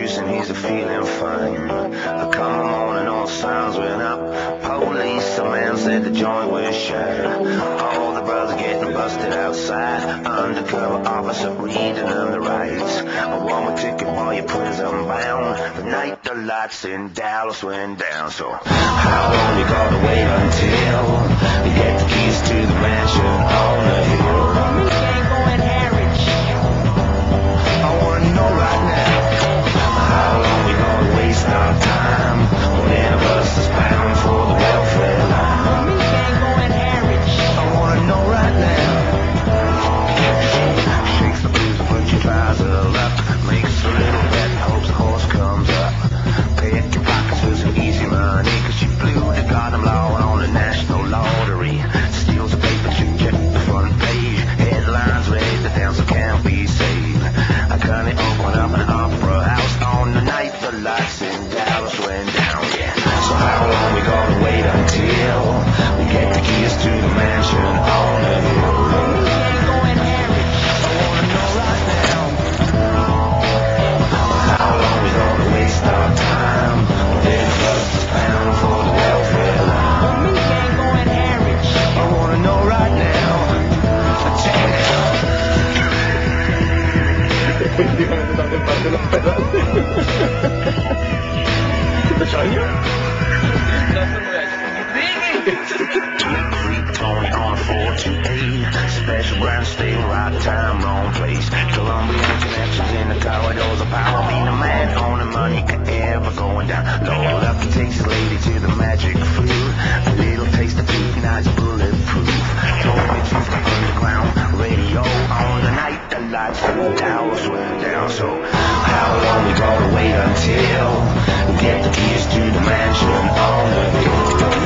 juice and he's a feeling fine. I come morning, all the signs went up. Police, a man said the joint was shut. All the brothers getting busted outside. Undercover officer reading them the rights. A one-way ticket while you're prison bound. The night the lights in Dallas went down. So how long we gotta wait until we get the keys to the mansion on the hill? I wanna know right now, how long we gonna waste our time? One of us is bound for the welfare line. I wanna know right now. Shakes the blues, put your trouser up. Makes a little bet, hopes the horse comes up. Pick your pockets for some easy money, cause you blew the goddamn law on the national lottery. Steals the paper, check the front page. Headlines raise the down so can't be saved. I gonna open up an opera house on the night the lights in Dallas went down, yeah. So how long we gonna wait until we get the keys to the mansion on the hill? I wanna know right now, how long we gonna waste our time? Then first is bound for the welfare line. I wanna know right now, check it out. Tony on 428. Special brand, stay right time, wrong place. Colombian connections in the corridors of power. Being a man on the money could ever going down. Load up and takes his lady to the magic flute. A little taste of two nights bulletproof. Told me to the underground radio on the night the lights in Dallas went down. So how long we gonna wait until we get the keys to the mansion on the hill?